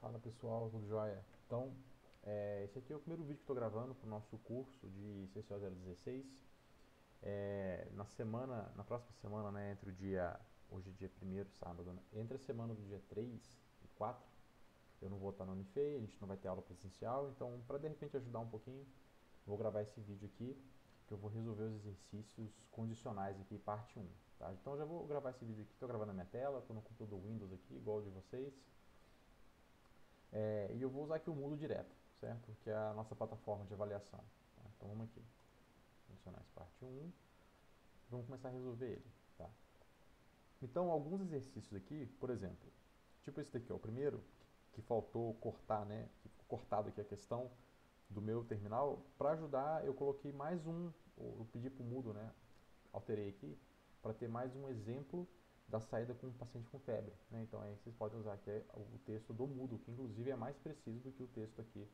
Fala pessoal, tudo jóia? Então, esse aqui é o primeiro vídeo que estou gravando para o nosso curso de CCO 016. Na próxima semana, né, hoje é dia 1º, sábado, né, entre a semana do dia 3 e 4, eu não vou estar na Unifei, a gente não vai ter aula presencial, então para de repente ajudar um pouquinho, vou gravar esse vídeo aqui, que eu vou resolver os exercícios condicionais aqui, parte 1. Tá? Então eu já vou gravar esse vídeo aqui, estou gravando na minha tela, estou no computador Windows aqui, igual o de vocês. E eu vou usar aqui o Moodle direto, certo? Que é a nossa plataforma de avaliação. Tá? Então vamos aqui, condicionais parte 1, vamos começar a resolver ele. Tá? Então alguns exercícios aqui, por exemplo, tipo esse daqui, ó, o primeiro, que faltou cortar, né? Que ficou cortado aqui a questão do meu terminal, para ajudar eu coloquei mais um, eu pedi para o Moodle, né? Alterei aqui, para ter mais um exemplo da saída com um paciente com febre. Né? Então aí vocês podem usar aqui o texto do Moodle, que inclusive é mais preciso do que o texto aqui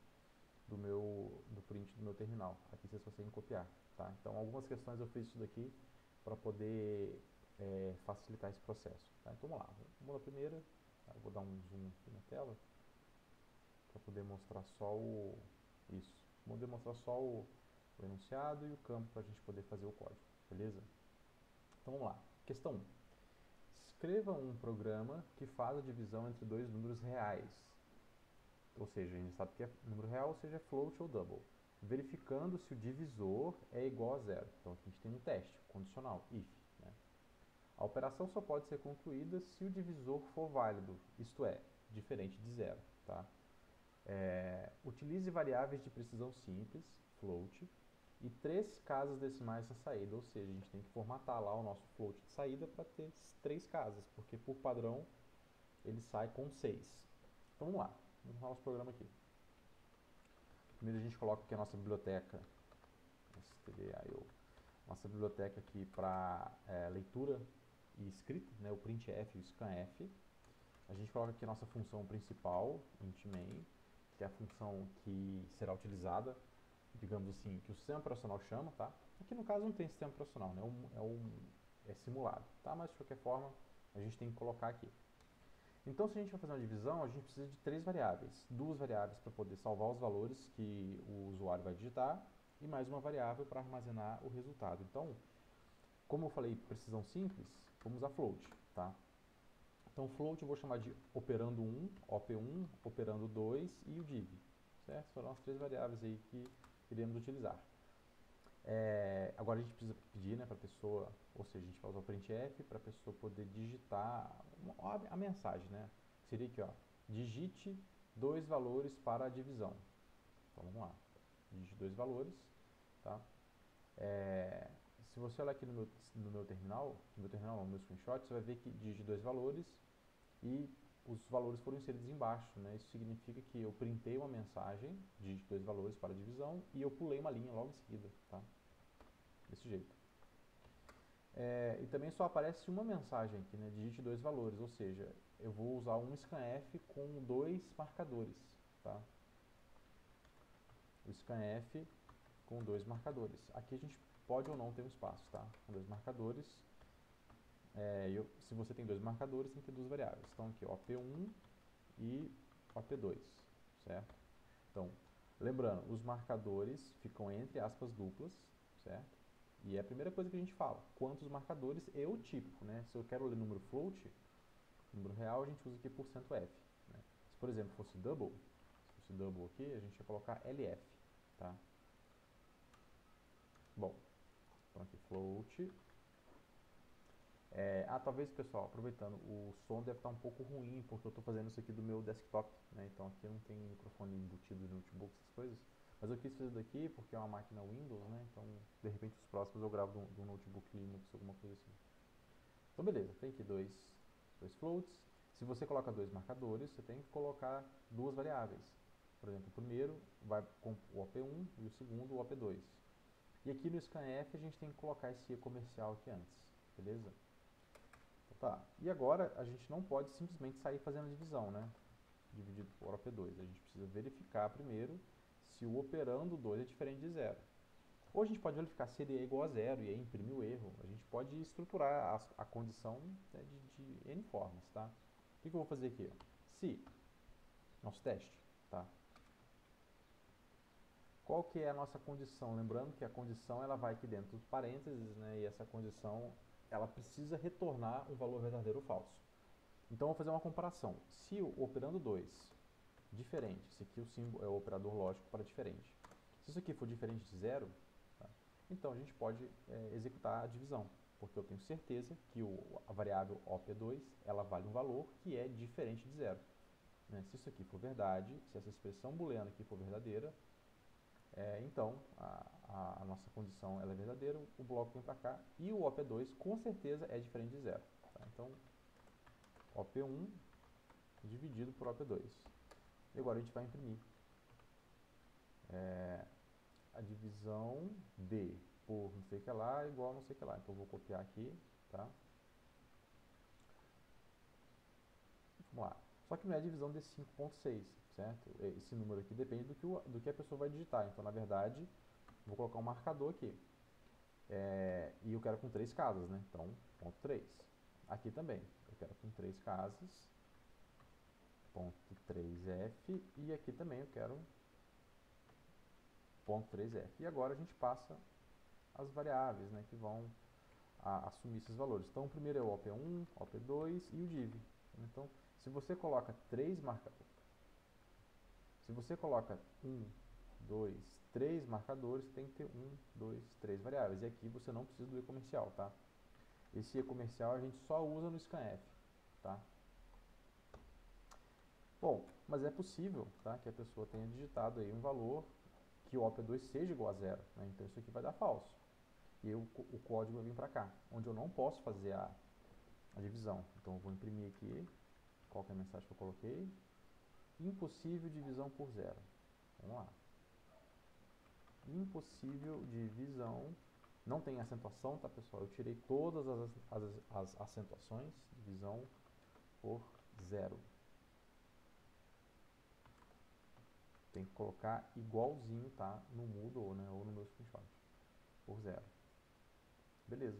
do print do meu terminal. Aqui vocês conseguem copiar. Tá? Então algumas questões eu fiz isso daqui para poder facilitar esse processo. Tá? Então vamos lá, vamos na primeira. Tá? Eu vou dar um zoom aqui na tela para poder mostrar só isso. Vou demonstrar só o enunciado e o campo para a gente poder fazer o código. Beleza? Então vamos lá. Questão 1. Escreva um programa que faz a divisão entre dois números reais. Ou seja, a gente sabe que é número real, ou seja, é float ou double. Verificando se o divisor é igual a zero. Então aqui a gente tem um teste condicional, if. Né? A operação só pode ser concluída se o divisor for válido, isto é, diferente de zero. Tá? Utilize variáveis de precisão simples, float, e 3 casas decimais na saída, ou seja, a gente tem que formatar lá o nosso float de saída para ter 3 casas, porque por padrão ele sai com 6. Então vamos lá, vamos arrumar nosso programa aqui. Primeiro a gente coloca aqui a nossa biblioteca, stdio, nossa biblioteca aqui para leitura e escrita, né, o printf e o scanf. A gente coloca aqui a nossa função principal, int_main, que é a função que será utilizada, digamos assim, que o sistema operacional chama, tá? Aqui no caso não tem sistema operacional, né? É simulado, tá? Mas de qualquer forma a gente tem que colocar aqui. Então, se a gente vai fazer uma divisão, a gente precisa de 3 variáveis. 2 variáveis para poder salvar os valores que o usuário vai digitar e mais uma variável para armazenar o resultado. Então, como eu falei precisão simples, vamos usar float, tá? Então, float eu vou chamar de operando 1, op1, operando 2 e o div. Certo? Foram as 3 variáveis aí que iremos utilizar. Agora a gente precisa pedir, né, para a pessoa, ou seja, a gente vai usar o printf para a pessoa poder digitar a mensagem, né? Seria aqui, ó, digite 2 valores para a divisão. Então vamos lá, digite 2 valores, tá? Se você olhar aqui no meu terminal, no meu screenshot, você vai ver que digite 2 valores e os valores foram inseridos embaixo, né? Isso significa que eu printei uma mensagem, digite 2 valores para a divisão e eu pulei uma linha logo em seguida, tá? Desse jeito. E também só aparece uma mensagem aqui, né? Digite 2 valores, ou seja, eu vou usar um scanf com 2 marcadores, tá? O scanf com 2 marcadores. Aqui a gente pode ou não ter um espaço, tá? Com 2 marcadores. Se você tem 2 marcadores, tem que ter 2 variáveis. Então aqui, op1 e op2, certo? Então, lembrando, os marcadores ficam entre aspas duplas, certo? E é a primeira coisa que a gente fala, quantos marcadores e o tipo, né? Se eu quero ler número float, número real, a gente usa aqui %f. Né? Se, por exemplo, fosse double aqui, a gente ia colocar lf, tá? Bom, então aqui float. Talvez, pessoal, aproveitando, o som deve estar um pouco ruim, porque eu estou fazendo isso aqui do meu desktop, né? Então aqui não tem microfone embutido no notebook, essas coisas. Mas eu quis fazer daqui porque é uma máquina Windows, né? Então, de repente, os próximos eu gravo do notebook Linux, alguma coisa assim. Então, beleza, tem aqui dois floats. Se você coloca 2 marcadores, você tem que colocar 2 variáveis. Por exemplo, o primeiro vai com o op1 e o segundo o op2. E aqui no scanf a gente tem que colocar esse comercial aqui antes, beleza? Então, tá. E agora a gente não pode simplesmente sair fazendo a divisão, né? Dividido por op2. A gente precisa verificar primeiro se o operando 2 é diferente de zero. Ou a gente pode verificar se ele é igual a zero e aí imprimir o erro. A gente pode estruturar a condição, né, de N formas, tá? O que eu vou fazer aqui? Ó? Se nosso teste, tá? Qual que é a nossa condição? Lembrando que a condição ela vai aqui dentro dos parênteses, né? E essa condição ela precisa retornar um valor verdadeiro ou falso. Então, vou fazer uma comparação. Se o operando 2, diferente, esse aqui o símbolo é o operador lógico para diferente. Se isso aqui for diferente de zero, tá? Então a gente pode executar a divisão, porque eu tenho certeza que a variável op2 ela vale um valor que é diferente de zero. Né? Se isso aqui for verdade, se essa expressão booleana aqui for verdadeira, então a nossa condição ela é verdadeira, o bloco vem para cá, e o op2 com certeza é diferente de zero. Tá? Então, op1 dividido por op2. E agora a gente vai imprimir a divisão d por não sei o que lá igual a não sei o que lá. Então, eu vou copiar aqui, tá? Vamos lá. Só que não é a divisão de 5.6, certo? Esse número aqui depende do que a pessoa vai digitar. Então, na verdade, vou colocar um marcador aqui. E eu quero com 3 casas, né? Então, ponto 3. Aqui também, eu quero com 3 casas, ponto 3F, e aqui também eu quero ponto 3F. E agora a gente passa as variáveis, né, que vão assumir esses valores. Então, o primeiro é o op1, op2 e o div. Então, se você coloca 3 marcadores, se você coloca 1, 2, 3 marcadores, tem que ter 1, 2, 3 variáveis. E aqui você não precisa do e comercial, tá? Esse e comercial a gente só usa no scanf, tá? Bom, mas é possível, tá, que a pessoa tenha digitado aí um valor que o op2 seja igual a zero, né? Então isso aqui vai dar falso. E o código vai vir para cá, onde eu não posso fazer a divisão. Então eu vou imprimir aqui, qual que é a mensagem que eu coloquei? Impossível divisão por zero. Vamos lá. Impossível divisão. Não tem acentuação, tá, pessoal? Eu tirei todas as acentuações. Divisão por zero. Tem que colocar igualzinho, tá? No Moodle, né? Ou no meu screenshot. Por zero. Beleza.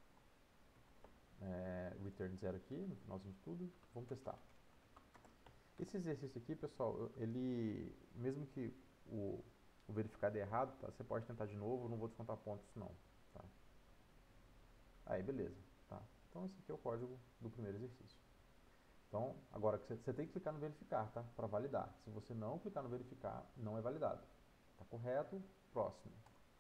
Return zero aqui, no finalzinho de tudo. Vamos testar. Esse exercício aqui, pessoal, ele, mesmo que o verificado é errado, tá? Você pode tentar de novo, não vou descontar pontos não, tá? Aí, beleza, tá? Então, esse aqui é o código do primeiro exercício. Então, agora você tem que clicar no verificar, tá? Para validar. Se você não clicar no verificar, não é validado. Tá correto? Próximo.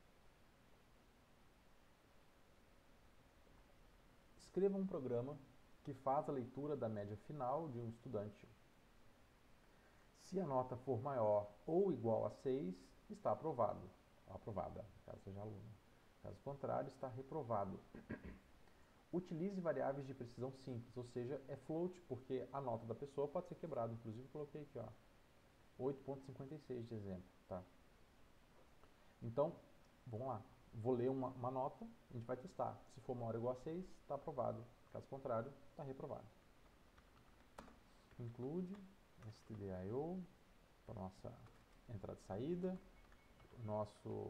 Escreva um programa que faz a leitura da média final de um estudante. Se a nota for maior ou igual a 6, está aprovado. Aprovada, caso seja aluno. Caso contrário, está reprovado. Utilize variáveis de precisão simples, ou seja, é float, porque a nota da pessoa pode ser quebrada. Inclusive, eu coloquei aqui, ó, 8.56 de exemplo, tá? Então, vamos lá. Vou ler uma nota, a gente vai testar. Se for maior ou igual a 6, está aprovado. Caso contrário, está reprovado. Include stdio para nossa entrada e saída, nosso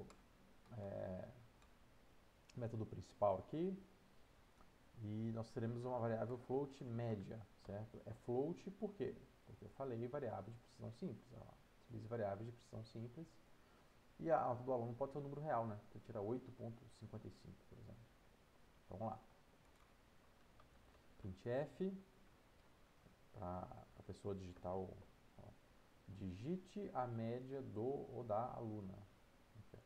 método principal aqui, e nós teremos uma variável float média, certo? É float por quê? Porque eu falei variável de precisão simples. Ó. Utilize variáveis de precisão simples. E a nota do aluno pode ser um número real, né? Você tira 8.55, por exemplo. Então, vamos lá. Printf, para a pessoa digitar digite a média do ou da aluna. Aqui,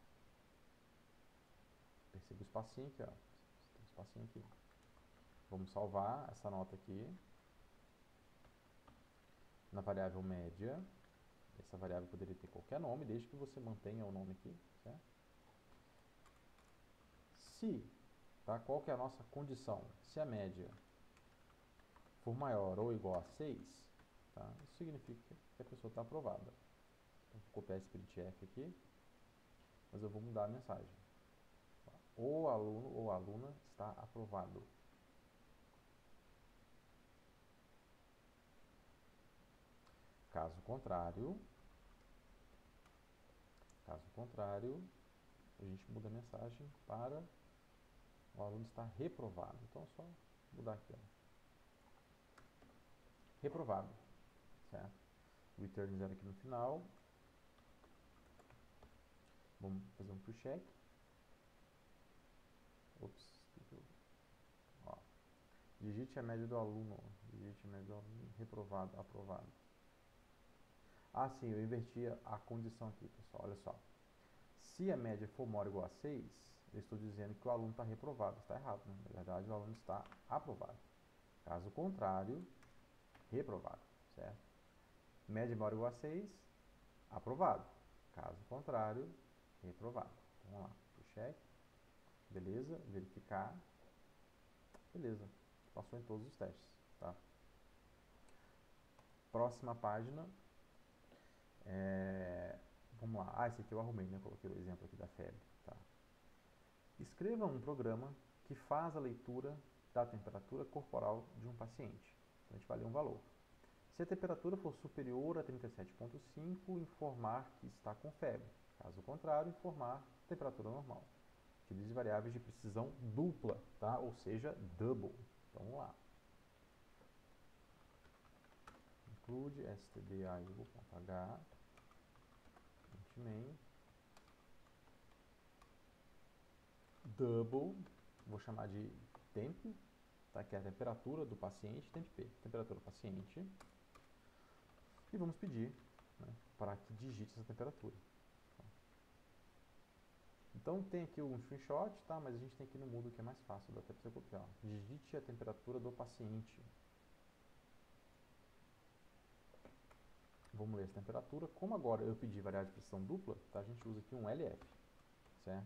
perceba o espacinho aqui, ó. Tem um espacinho aqui. Vamos salvar essa nota aqui na variável média. Essa variável poderia ter qualquer nome, desde que você mantenha o nome aqui, certo? Se, tá, qual que é a nossa condição? Se a média for maior ou igual a 6, tá, isso significa que a pessoa está aprovada. Então, vou copiar esse printf aqui, mas eu vou mudar a mensagem. O aluno ou aluna está aprovado. Caso contrário, a gente muda a mensagem para o aluno está reprovado. Então, é só mudar aqui, ó. Reprovado, certo? return 0 aqui no final. Vamos fazer um push-check. Ops. Ó. Digite a média do aluno. Digite a média do aluno. Reprovado, aprovado. Ah, sim, eu inverti a condição aqui, pessoal. Olha só. Se a média for maior ou igual a 6, eu estou dizendo que o aluno está reprovado. Está errado, né? Na verdade, o aluno está aprovado. Caso contrário, reprovado, certo? Média maior ou igual a 6, aprovado. Caso contrário, reprovado. Então, vamos lá. Check. Beleza. Verificar. Beleza. Passou em todos os testes, tá? Próxima página. Vamos lá. Ah, esse aqui eu arrumei, né? Eu coloquei o exemplo aqui da febre, tá? Escreva um programa que faz a leitura da temperatura corporal de um paciente. Então, a gente vai ler um valor. Se a temperatura for superior a 37,5, informar que está com febre. Caso contrário, informar temperatura normal. Utilize variáveis de precisão dupla, tá? Ou seja, double. Então, vamos lá. Include stdio.h main double, vou chamar de temp, tá? Que é a temperatura do paciente, temp p, temperatura do paciente. E vamos pedir, né, para que digite essa temperatura. Então tem aqui um screenshot, tá? Mas a gente tem aqui no Moodle que é mais fácil, dá até para você copiar. Digite a temperatura do paciente. Vamos ler essa temperatura. Como agora eu pedi variável de precisão dupla, tá? A gente usa aqui um LF, certo?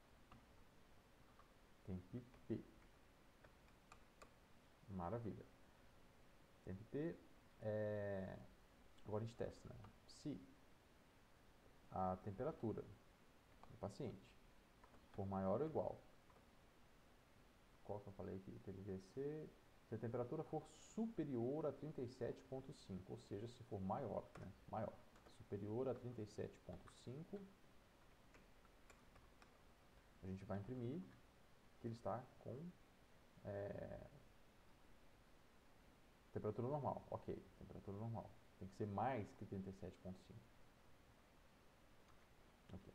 Temp P. Maravilha. Temp P agora a gente testa, né? Se a temperatura do paciente for maior ou igual, qual que eu falei aqui? Que ele devia ser. Se a temperatura for superior a 37,5, ou seja, se for maior, né? Maior. Superior a 37,5, a gente vai imprimir que ele está com temperatura normal. Ok, temperatura normal. Tem que ser mais que 37,5. Ok.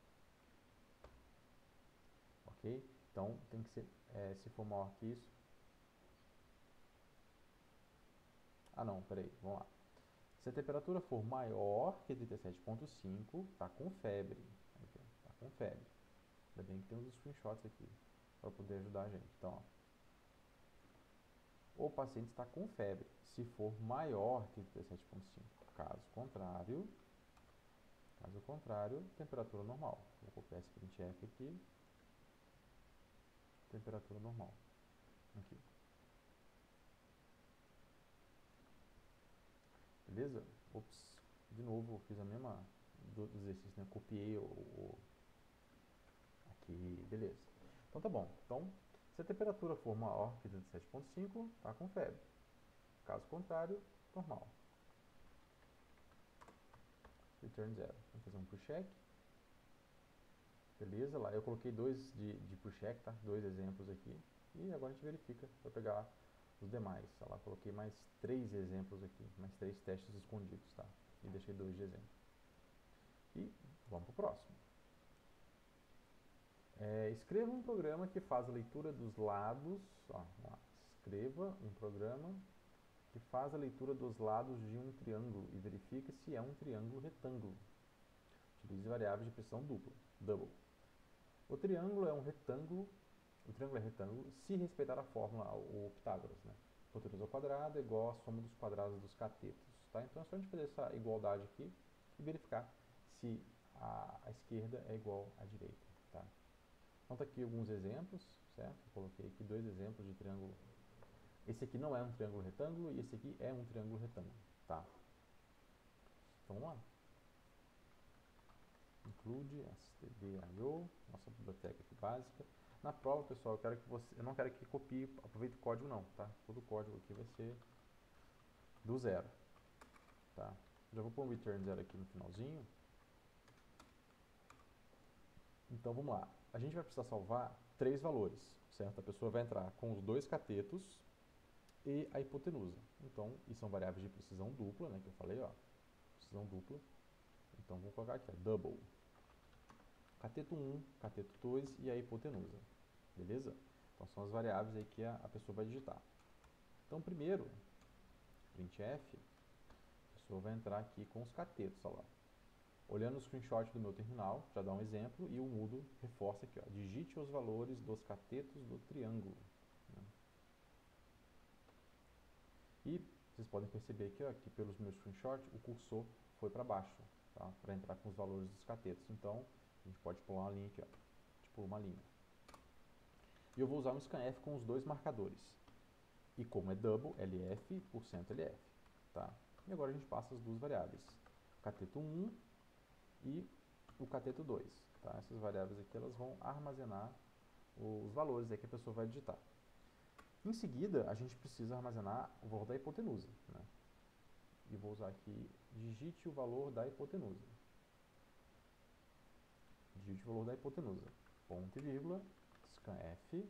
Ok? Então, tem que ser, se for maior que isso. Ah, não, peraí, vamos lá. Se a temperatura for maior que 37,5, está com febre. Está com febre. Ainda bem que tem uns screenshots aqui para poder ajudar a gente. Então, ó, o paciente está com febre se for maior que 37,5. Caso contrário, temperatura normal. Vou copiar esse printf aqui. Temperatura normal. Aqui. Beleza? Ops. De novo, eu fiz a mesma do exercício, né? Copiei aqui. Beleza. Então tá bom. Então, se a temperatura for maior que 37,5, está com febre. Caso contrário, normal. Return 0. Vamos fazer um push-check. Beleza, lá eu coloquei dois de push-check, tá? Dois exemplos aqui. E agora a gente verifica para pegar os demais. Lá eu coloquei mais 3 exemplos aqui, mais 3 testes escondidos, tá? E deixei 2 de exemplo. E vamos para o próximo. Escreva um programa que faz a leitura dos lados. Ó, vamos lá. Escreva um programa que faz a leitura dos lados de um triângulo e verifica se é um triângulo retângulo. Utilize variáveis de precisão dupla, double. O triângulo é retângulo se respeitar a fórmula, o Pitágoras, né? Hipotenusa ao quadrado é igual à soma dos quadrados dos catetos, tá? Então é só a gente fazer essa igualdade aqui e verificar se a esquerda é igual à direita, tá? Então tá aqui alguns exemplos, certo? Eu coloquei aqui 2 exemplos de triângulo. Esse aqui não é um triângulo retângulo e esse aqui é um triângulo retângulo, tá? Então vamos lá. Include stdio, nossa biblioteca aqui básica. Na prova, pessoal, eu não quero que copie, aproveite o código não, tá? Todo o código aqui vai ser do zero, tá? Já vou pôr um return 0 aqui no finalzinho. Então vamos lá. A gente vai precisar salvar 3 valores, certo? A pessoa vai entrar com os 2 catetos e a hipotenusa. Então, e são variáveis de precisão dupla, né? Que eu falei, ó. precisão dupla. Então, vou colocar aqui, ó, double. Cateto 1, cateto 2 e a hipotenusa. Beleza? Então, são as variáveis aí que a pessoa vai digitar. Então, primeiro, printf, a pessoa vai entrar aqui com os catetos, olha lá. Olhando o screenshot do meu terminal, já dá um exemplo, e o Moodle reforça aqui, ó, digite os valores dos catetos do triângulo. Né? E vocês podem perceber aqui, ó, que pelos meus screenshots, o cursor foi para baixo, tá? Para entrar com os valores dos catetos. Então, a gente pode pular uma linha aqui, ó. A gente pula uma linha. E eu vou usar um scanf com os dois marcadores. E como é double, LF, %LF. Tá? E agora a gente passa as duas variáveis. Cateto 1 e o cateto 2. Tá? Essas variáveis aqui elas vão armazenar os valores aí que a pessoa vai digitar. Em seguida, a gente precisa armazenar o valor da hipotenusa. Né? E vou usar aqui, digite o valor da hipotenusa. Digite o valor da hipotenusa. Ponto e vírgula, scanf,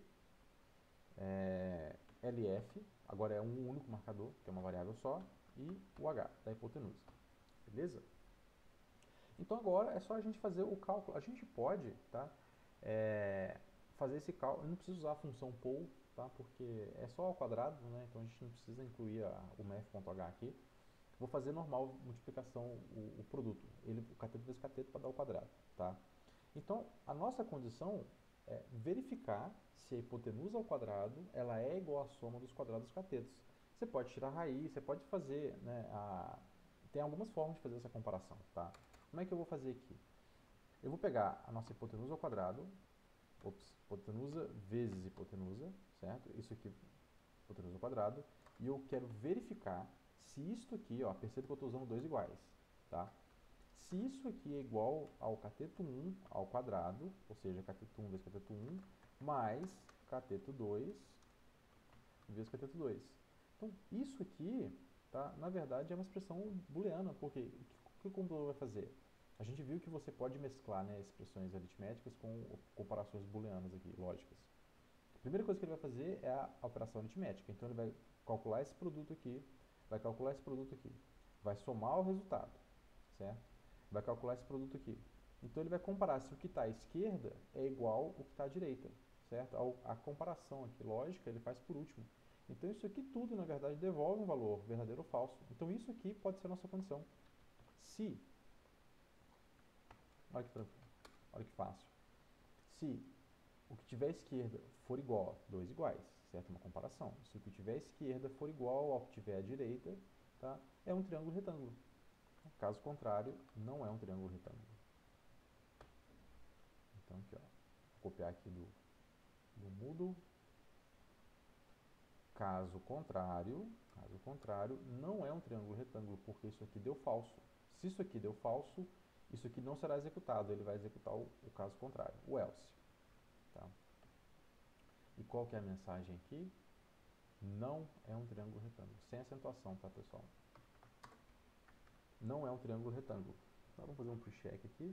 LF, agora é um único marcador, que é uma variável só, e o H, da hipotenusa. Beleza? Então agora é só a gente fazer o cálculo. A gente pode, tá, fazer esse cálculo, eu não preciso usar a função poll, tá, porque é só ao quadrado, né, então a gente não precisa incluir o math.h aqui. Vou fazer normal multiplicação, o produto, o cateto vezes cateto para dar o quadrado. Tá? Então, a nossa condição é verificar se a hipotenusa ao quadrado ela é igual à soma dos quadrados dos catetos. Você pode tirar a raiz, você pode fazer, né, tem algumas formas de fazer essa comparação. Tá? Como é que eu vou fazer aqui? Eu vou pegar a nossa hipotenusa ao quadrado, hipotenusa vezes hipotenusa, certo? Isso aqui, hipotenusa ao quadrado, e eu quero verificar se isto aqui, ó, perceba que eu estou usando dois iguais, tá? Se isso aqui é igual ao cateto 1 ao quadrado, ou seja, cateto 1 vezes cateto 1, mais cateto 2 vezes cateto 2. Então, isso aqui, tá, na verdade, é uma expressão booleana, porque o que o computador vai fazer? A gente viu que você pode mesclar, né, expressões aritméticas com comparações booleanas aqui, lógicas. A primeira coisa que ele vai fazer é a operação aritmética. Então, ele vai calcular esse produto aqui, vai calcular esse produto aqui, vai somar o resultado, certo? Vai calcular esse produto aqui. Então, ele vai comparar se o que está à esquerda é igual ao que está à direita, certo? A comparação aqui, lógica, ele faz por último. Então, isso aqui tudo, na verdade, devolve um valor verdadeiro ou falso. Então, isso aqui pode ser a nossa condição. Se, olha que tranquilo, olha que fácil. Se o que tiver à esquerda for igual a dois iguais, certo? Uma comparação. Se o que tiver à esquerda for igual ao que tiver à direita, tá? É um triângulo retângulo. Caso contrário, não é um triângulo retângulo. Então, aqui, ó, vou copiar aqui do Moodle. Caso contrário, não é um triângulo retângulo, porque isso aqui deu falso. Se isso aqui deu falso, isso aqui não será executado, ele vai executar o caso contrário, o else. Tá? E qual que é a mensagem aqui? Não é um triângulo retângulo, sem acentuação, tá, pessoal? Não é um triângulo retângulo. Então, vamos fazer um pre-check aqui.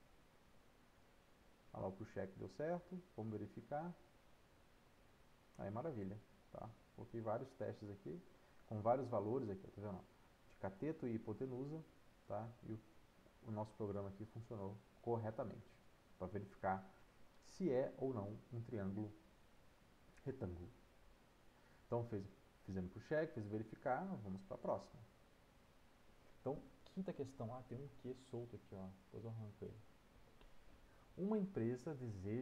Olha lá, o pre-check deu certo, vamos verificar. Aí, maravilha, tá? Coloquei vários testes aqui, com vários valores aqui, tá vendo? De cateto e hipotenusa, tá? E o nosso programa aqui funcionou corretamente, para verificar se é ou não um triângulo retângulo. Então, fizemos pro check, fez verificar, vamos para a próxima. Então, quinta questão, tem um que solto aqui, ó, depois eu arranco ele. Uma empresa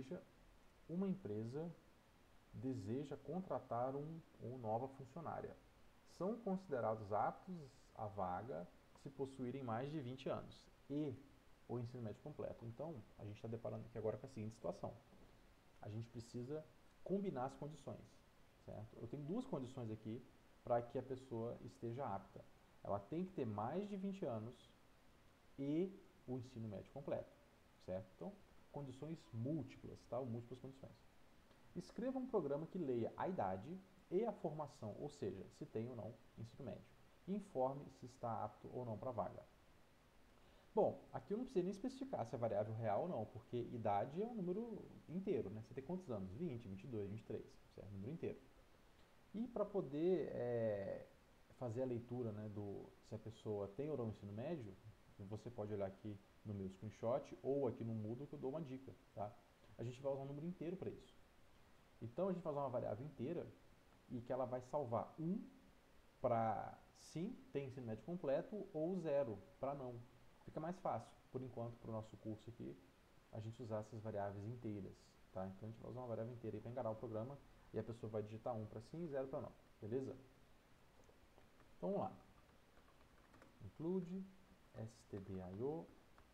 deseja contratar uma nova funcionária. São considerados aptos à vaga se possuírem mais de 20 anos e o ensino médio completo. Então, a gente está deparando aqui agora com a seguinte situação. A gente precisa combinar as condições, certo? Eu tenho duas condições aqui para que a pessoa esteja apta. Ela tem que ter mais de 20 anos e o ensino médio completo, certo? Então, condições múltiplas, tá? Múltiplas condições. Escreva um programa que leia a idade e a formação, ou seja, se tem ou não ensino médio. E informe se está apto ou não para a vaga. Bom, aqui eu não preciso nem especificar se é variável real ou não, porque idade é um número inteiro, né? Você tem quantos anos? 20, 22, 23, certo? Número inteiro. E para poder fazer a leitura, né, se a pessoa tem ou não ensino médio, você pode olhar aqui no meu screenshot ou aqui no Moodle que eu dou uma dica, tá? A gente vai usar um número inteiro para isso. Então a gente vai usar uma variável inteira e que ela vai salvar 1 para sim, tem ensino médio completo, ou 0 para não. Fica mais fácil, por enquanto, para o nosso curso aqui, a gente usar essas variáveis inteiras. Tá? Então a gente vai usar uma variável inteira para enganar o programa e a pessoa vai digitar 1 para sim e 0 para não. Beleza? Então vamos lá. Include stdio.h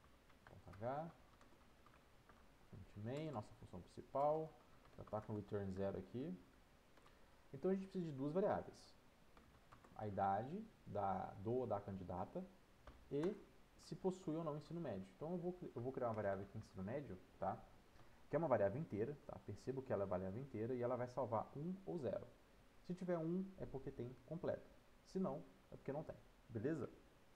main, nossa função principal, já está com o return 0 aqui. Então a gente precisa de duas variáveis. A idade do ou da candidata e se possui ou não ensino médio. Então eu vou criar uma variável aqui ensino médio, tá? Que é uma variável inteira, tá? Percebo que ela é variável inteira e ela vai salvar 1 ou 0. Se tiver 1 é porque tem completo. Se não, é porque não tem. Beleza?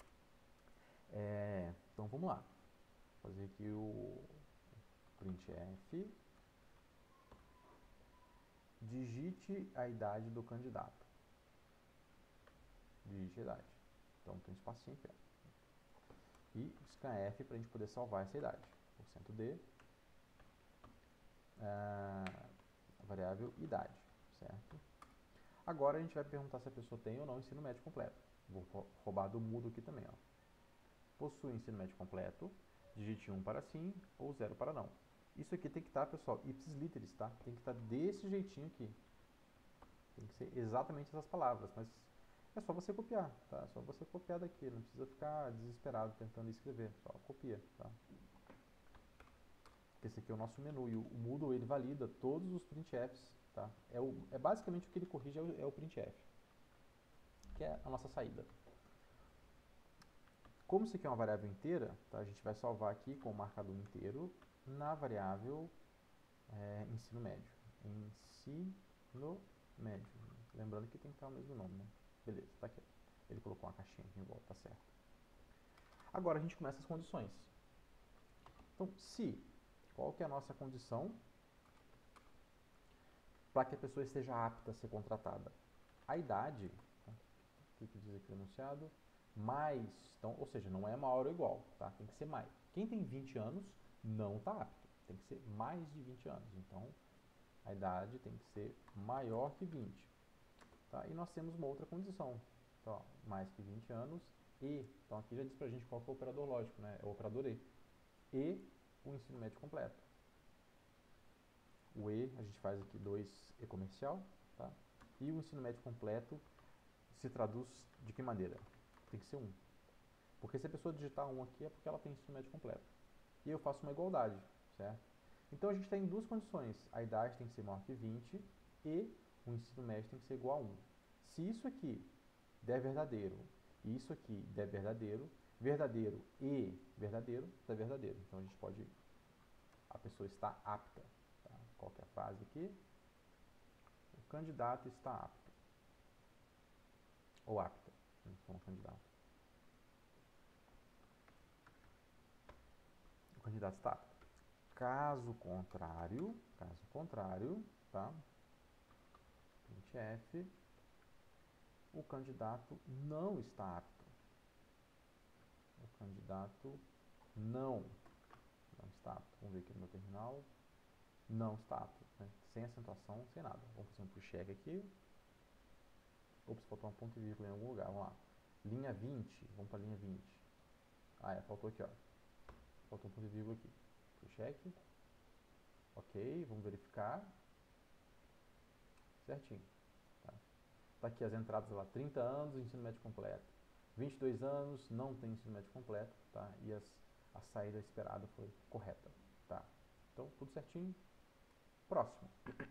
Então vamos lá. Vou fazer aqui o printf. Digite a idade do candidato. Digite a idade. Então tem um espacinho aqui, ó. E scanf para a gente poder salvar essa idade. %d, a variável idade, certo? Agora a gente vai perguntar se a pessoa tem ou não ensino médio completo. Vou roubar do Moodle aqui também, ó. Possui ensino médio completo, digite 1 para sim ou 0 para não. Isso aqui tem que estar, pessoal, ipsis literis, tá? Tem que estar desse jeitinho aqui. Tem que ser exatamente essas palavras, mas é só você copiar, tá? É só você copiar daqui, não precisa ficar desesperado tentando escrever, só copia, tá? Esse aqui é o nosso menu e o Moodle ele valida todos os printfs, tá? É basicamente o que ele corrige é o printf, que é a nossa saída. Como isso aqui é uma variável inteira, tá? A gente vai salvar aqui com o marcador inteiro na variável ensino médio. Ensino médio. Lembrando que tem que estar o mesmo nome, né? Beleza, tá aqui. Ele colocou uma caixinha aqui em volta, tá certo. Agora a gente começa as condições. Então, qual que é a nossa condição para que a pessoa esteja apta a ser contratada? A idade, tá? O que diz aqui o enunciado? Mais, então, ou seja, não é maior ou igual, tá? Tem que ser mais. Quem tem 20 anos não está apto, tem que ser mais de 20 anos. Então, a idade tem que ser maior que 20. Tá? E nós temos uma outra condição. Então, ó, mais que 20 anos e, então aqui já diz pra gente qual que é o operador lógico, né? É o operador e o ensino médio completo. O e, a gente faz aqui 2 comercial, tá? E o ensino médio completo se traduz de que maneira? Tem que ser 1. Porque se a pessoa digitar 1 aqui é porque ela tem ensino médio completo. E eu faço uma igualdade, certo? Então a gente tem duas condições. A idade tem que ser maior que 20 e o ensino médio tem que ser igual a 1. Se isso aqui der verdadeiro e isso aqui der verdadeiro, verdadeiro e verdadeiro dá verdadeiro. Então a gente pode, a pessoa está apta. Tá? Qual que é a frase aqui? O candidato está apto. Ou apta, não sou um candidato. O candidato está apto. Caso contrário, tá? Printf, o candidato não está apto. O candidato não está apto. Vamos ver aqui no meu terminal. Não está apto, né? Sem acentuação, sem nada. Vamos fazer um push-check aqui. Ops, faltou um ponto e vírgula em algum lugar. Vamos lá. Linha 20, vamos para a linha 20. Faltou aqui, ó. Faltou um ponto e vírgula aqui. Push-check. Ok, vamos verificar. Certinho. Tá aqui as entradas lá, 30 anos, ensino médio completo. 22 anos, não tem ensino médio completo, tá? E a saída esperada foi correta, tá? Então, tudo certinho. Próximo.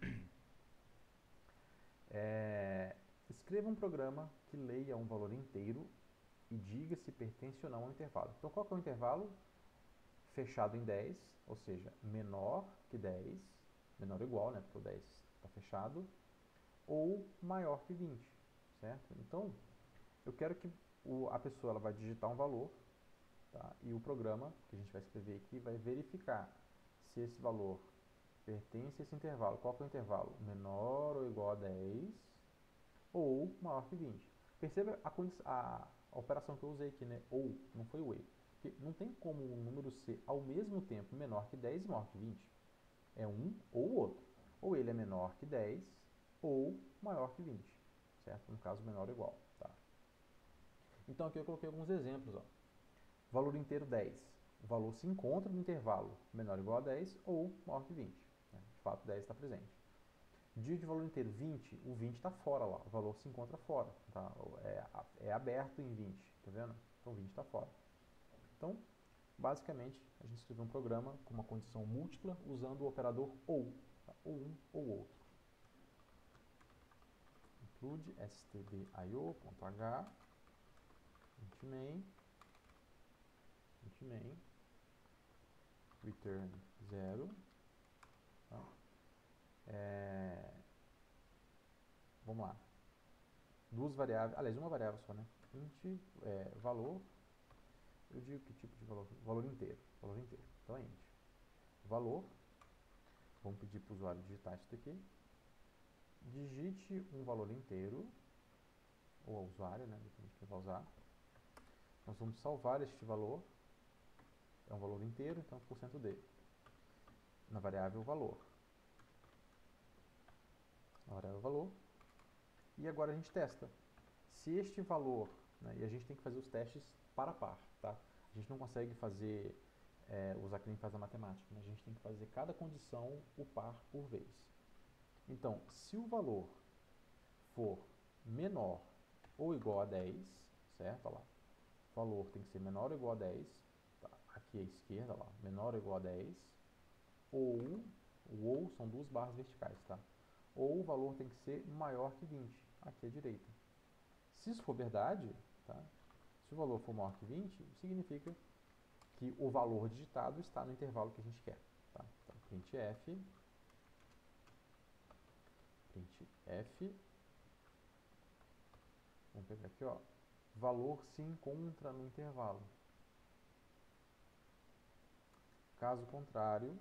Escreva um programa que leia um valor inteiro e diga se pertence ou não ao intervalo. Então, qual que é o intervalo? Fechado em 10, ou seja, menor que 10, menor ou igual, né? Porque o 10 está fechado, ou maior que 20, certo? Então, eu quero que a pessoa ela vai digitar um valor, tá? E o programa que a gente vai escrever aqui vai verificar se esse valor pertence a esse intervalo. Qual que é o intervalo? Menor ou igual a 10 ou maior que 20. Perceba a operação que eu usei aqui, né? Ou, não foi o e. Porque não tem como um número ser ao mesmo tempo menor que 10 e maior que 20. É um ou o outro. Ou ele é menor que 10 ou maior que 20. Certo? No caso, menor ou igual. Tá? Então aqui eu coloquei alguns exemplos. Ó. Valor inteiro 10. O valor se encontra no intervalo menor ou igual a 10 ou maior que 20. Né? De fato, 10 está presente. Dígito de valor inteiro 20, o 20 está fora lá, o valor se encontra fora, tá? É aberto em 20, tá vendo? Então 20 está fora. Então, basicamente, a gente escreveu um programa com uma condição múltipla usando o operador ou, tá? Ou um ou outro. Include stdio.h int main return 0. Tá? Vamos lá. Duas variáveis, aliás, uma variável só, né? Int valor, eu digo que tipo de valor? Valor inteiro. Então é int. Valor, vamos pedir para o usuário digitar isso daqui. Digite um valor inteiro, ou ao usuário, né? Depende de quem vai usar. Nós vamos salvar este valor, é um valor inteiro, então %d. Na variável valor. Na variável valor. E agora a gente testa. Se este valor, né, e a gente tem que fazer os testes par a par, tá? A gente não consegue fazer, usar que nem faz a matemática, né? A gente tem que fazer cada condição o par por vez. Então, se o valor for menor ou igual a 10, certo? Olha lá. O valor tem que ser menor ou igual a 10, tá? Aqui à esquerda, lá, menor ou igual a 10, ou, o ou são duas barras verticais, tá? Ou o valor tem que ser maior que 20, aqui à direita. Se isso for verdade, tá? Se o valor for maior que 20, significa que o valor digitado está no intervalo que a gente quer. Tá? Então, printf, vamos pegar aqui, ó, valor se encontra no intervalo. Caso contrário,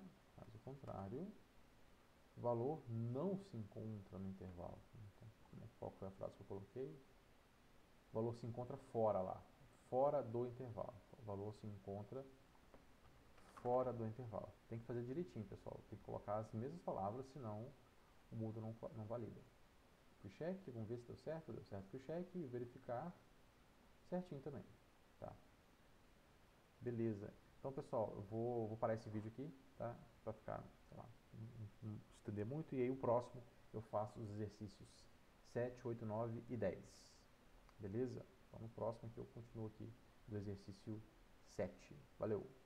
valor não se encontra no intervalo. Então, qual foi a frase que eu coloquei? O valor se encontra fora lá, fora do intervalo. Então, o valor se encontra fora do intervalo. Tem que fazer direitinho, pessoal. Tem que colocar as mesmas palavras, senão o Moodle não valida. Pre-check, vamos ver se deu certo pre-check e verificar certinho também. Tá? Beleza. Então, pessoal, eu vou parar esse vídeo aqui, tá? Para ficar, sei lá, não estender muito. E aí o próximo eu faço os exercícios 7, 8, 9 e 10. Beleza? Então, no próximo aqui eu continuo aqui do exercício 7. Valeu!